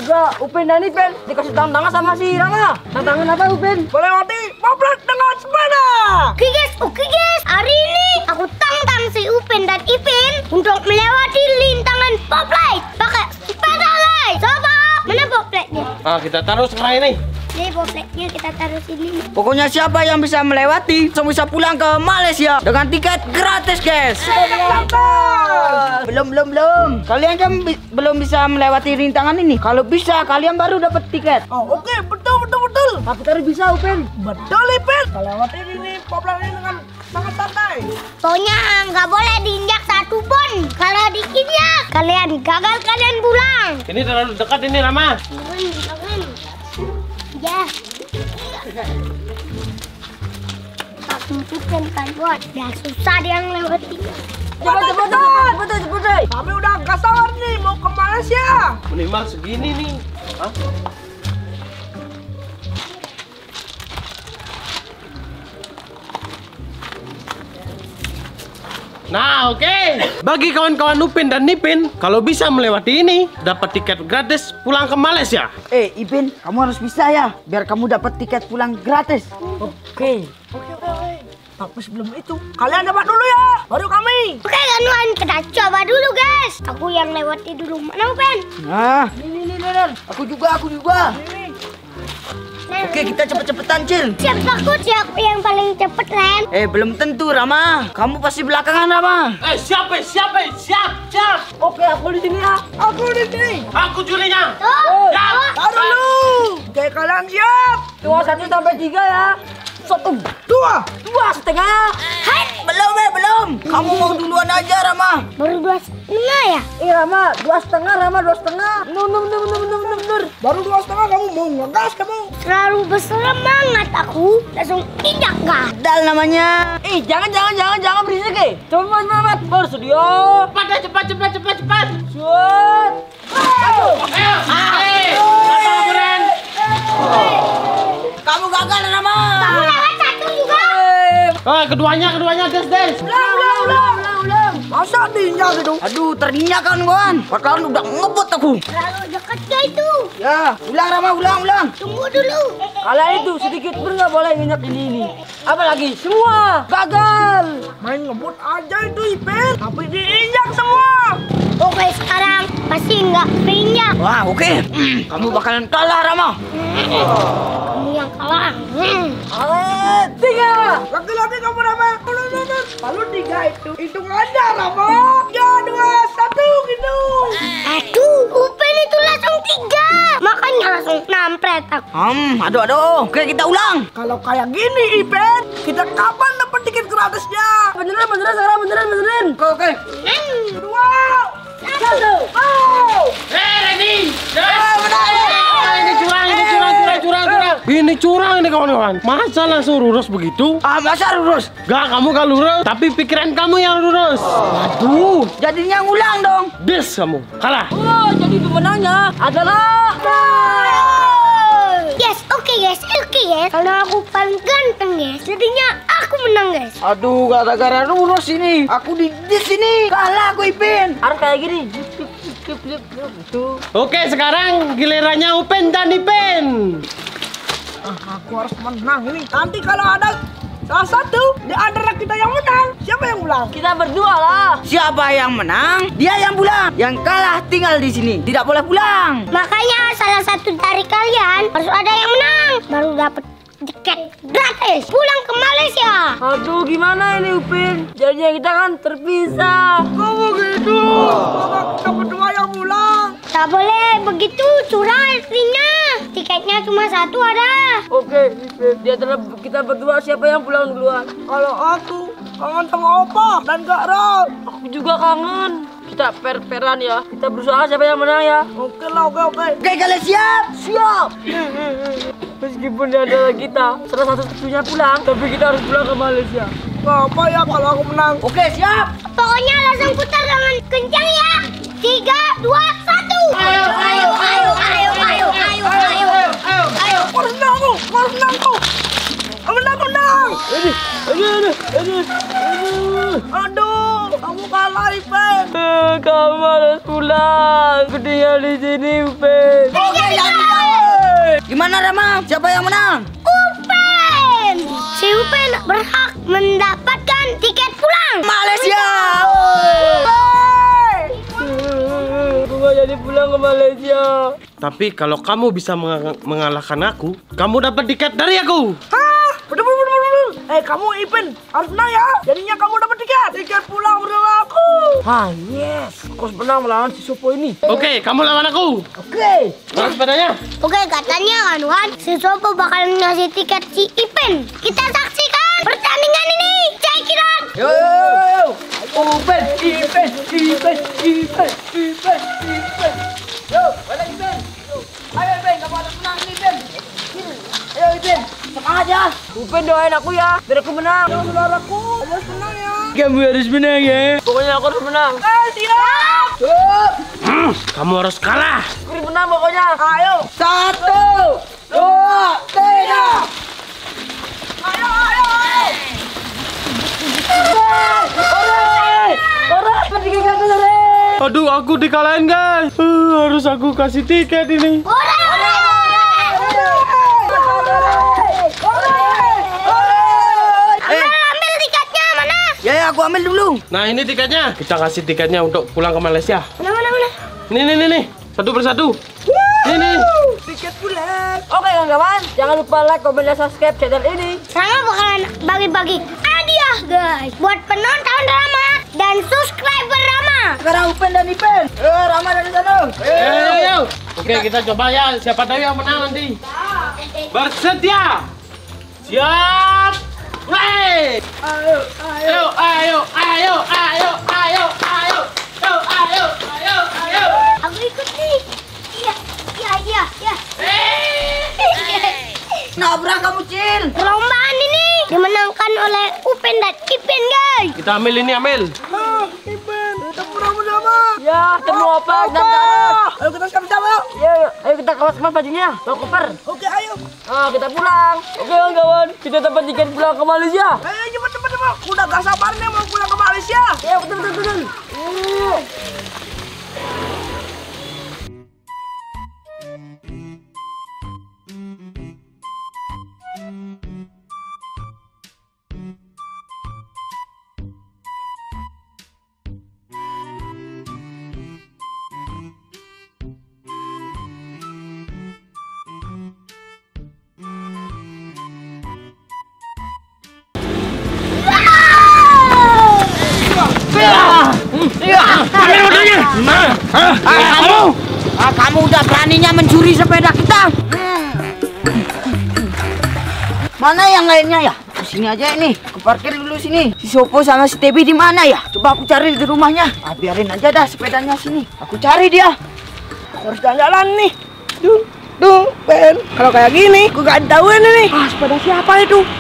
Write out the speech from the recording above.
juga Upin dan Ipin dikasih tantangan sama si Rama. Tantangan apa Upin? Melewati Poplite dengan sepeda. Oke guys, hari ini aku tantang si Upin dan Ipin untuk melewati lintangan Poplite pakai sepeda guys. Coba, mana Poplite-nya? Kita taruh sekarang ini. Ini Poplite-nya kita taruh sini. Pokoknya siapa yang bisa melewati langsung bisa pulang ke Malaysia dengan tiket gratis guys. Belum. Kalian kan belum bisa melewati rintangan ini. Kalau bisa kalian baru dapat tiket. Oh, oke, betul. Tapi tadi bisa Upin. Betul, Ipin. Melewati ini Poplite ini dengan sangat santai. Pokoknya nggak boleh diinjak satu pun. Kalau diinjak, kalian gagal, kalian pulang. Ini terlalu dekat ini, Rama. Jangan. Ya. Tak tunjukkan kan buat. Biar susah dia melewati. Cepat. Kami udah gak sabar nih mau ke Malaysia. Minimal segini nih. Hah? Nah, oke. Bagi kawan-kawan Upin dan Ipin, kalau bisa melewati ini, dapat tiket gratis pulang ke Malaysia. Ipin, kamu harus bisa ya, biar kamu dapat tiket pulang gratis. Oke. Tapi sebelum itu, kalian dapat dulu ya, baru kami. Oke kawan, kita coba dulu guys. Aku yang lewati dulu. Mana Upin? Nah, ini. Aku juga. Nah, Oke, kita cepet-cepetan, Cil. siapa yang paling cepet, Ren? Belum tentu, Rama. Kamu pasti belakangan, Rama. Siap. Oke, aku di sini ya. Aku di sini. Aku jurinya. Tuh. Taruh dulu. Oke, kalian siap? 1 sampai 3 ya. 1, 2,5. Hai, Belum. Kamu mau duluan aja, Rama. baru 2,5 ya? Rama, 2,5. Rama, 2,5. Nur. Baru 2,5 kamu mau ngegas kamu. Terlalu bersemangat aku. Langsung injak gas. Dal namanya. Jangan berisik, Cepat. Bersedia. Cepat. Shoot. Kamu gagal, Rama. Kamu lewat satu juga. Keduanya des. Belum. Masa diinjak gitu? Aduh, terinjak kawan. Padahal udah ngebut aku. Terlalu dekat gak itu? Ya, ulang Rama, ulang. Tunggu dulu. Kalian itu sedikit pun nggak boleh nginjak ini. Apalagi semua gagal. Main ngebut aja itu Ipin. Tapi diinjak semua. Oke, sekarang pasti nggak keinjak. Wah, oke. Kamu bakalan kalah, Rama. Kamu yang kalah. 3. Laki-laki kamu Rama. Lalu 3 itu. Hitung aja Rama. 3, 2, 1 gitu. Aduh, Upin itu langsung 3. Makanya langsung nampret aku. Aduh. Oke, kita ulang. Kalau kayak gini Ipin, kita kapan dapat tiket gratisnya? Beneran sekarang. Oke. 2, 1. Oh! Ready? Ini curang ini kawan-kawan. Masa langsung lurus begitu? Masa lurus? Gak, kamu gak lurus, tapi pikiran kamu yang lurus. Aduh, Jadinya ngulang dong. des kamu. Kalah. Jadi pemenangnya adalah Yes, oke guys. Karena aku paling ganteng guys, jadinya aku menang guys. Aduh, gara-gara lurus ini. Aku di sini. Kalah aku, Ipin. Harus kayak gini. Oke, sekarang gilirannya Upin dan Ipin. Aku harus menang ini. Nanti kalau ada salah satu di antara kita yang menang, siapa yang pulang? Kita berdua lah. Siapa yang menang, dia yang pulang. Yang kalah tinggal di sini. Tidak boleh pulang. Makanya salah satu dari kalian harus ada yang menang, baru dapat tiket gratis pulang ke Malaysia. Aduh, gimana ini Upin? Jadinya kita kan terpisah. Kamu gitu. Kita berdua yang pulang. Tak boleh begitu, curang artinya. Tiketnya cuma satu ada. Oke, Ipin. Di antara kita berdua siapa yang pulang duluan? Kalau aku kangen sama Opa dan Kak Ron. Aku juga kangen. Kita per-peran ya. Kita berusaha siapa yang menang ya. Oke lah, oke. Oke, kalian siap? Siap. Meskipun di antara kita salah satunya pulang, tapi kita harus pulang ke Malaysia. Gak apa ya kalau aku menang. Oke, siap. Pokoknya langsung putar tangan kencang ya. 3, 2, 1. Ayo. Harus menang tuh. Menang. Aduh, kamu kalah Ipin. Kamu harus pulang. Aku tinggal di sini, Upin. Oke, Gimana Rama? Siapa yang menang? Upen! Si Upen berhak mendapatkan tiket pulang. Malaysia. Aku gak jadi pulang ke Malaysia. Tapi kalau kamu bisa mengalahkan aku, kamu dapat tiket dari aku. Hah? Betul. Kamu Ipin harus menang ya. Jadinya kamu dapat tiket pulang bersama aku. Yes, aku harus menang melawan si Sopo ini. Oke, kamu lawan aku. Oke. Mana sepedanya? Oke, katanya kan Wan, si Sopo bakal ngasih tiket si Ipin. Kita saksikan pertandingan ini. Check it out. Yo. Ipin. Yo, balik Ipin. Ayo Ipin, kamu harus menang nih Ipin. Ayo Ipin, semangat ya. Upen doain aku ya, biar aku menang. Yo saudaraku, kamu harus menang ya. Kamu harus menang ya. Pokoknya aku harus menang. Siap. Kamu harus kalah. Aku harus menang pokoknya. Ayo, 1, 2, 3. Ayo. Aduh, aku dikalahin guys. Harus aku kasih tiket ini. Ambil tiketnya mana? Ya, aku ambil dulu. Nah, ini tiketnya. Kita kasih tiketnya untuk pulang ke Malaysia. Mana? Nih. Satu persatu. Nih. Tiket pulang. Oke kawan-kawan, jangan lupa like, komen, dan subscribe channel ini. Rama bakalan bagi-bagi hadiah guys buat penonton Rama dan subscriber Rama. Sekarang Upen dan Ipin. Rama dari sana. Ayo. Oke, kita coba ya. Siapa tahu yang menang nanti. Bersedia. Siap. Play. Ayo. Aku ikut nih. Iya. Nabrak kamu, Cil. Perlombaan ini dimenangkan oleh Upen dan Ipin guys. Kita ambil ini, ambil. Ipin, kita pulang bersama. Ya, ketemu apa? Dan taruh. Ayo kita sama-sama yuk. Ya, ayo kita kemas bajunya, bawa koper. Oke, ayo. Kita pulang. Oke kawan-kawan, kita dapat tiket pulang ke Malaysia. Ayo cepet. Udah gak sabar nih mau pulang ke Malaysia. Ya, betul. Ambil motornya. Kamu udah beraninya mencuri sepeda kita. Mana yang lainnya ya? Sini aja ini. Aku parkir dulu sini. Si Sopo sama si Tebi di mana ya? Coba aku cari di rumahnya. Biarin aja dah sepedanya sini. Aku cari dia. Harus jalan-jalan nih. Duh, Pen. Kalau kayak gini, aku gak tahu ini nih. Sepeda siapa itu?